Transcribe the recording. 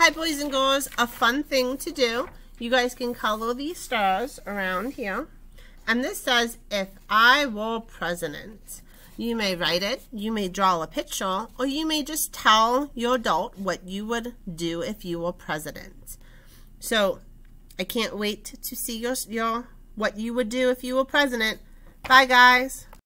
Hi, boys and girls. A fun thing to do. You guys can color these stars around here. And this says, if I were president. You may write it, you may draw a picture, or you may just tell your adult what you would do if you were president. So, I can't wait to see your what you would do if you were president. Bye, guys.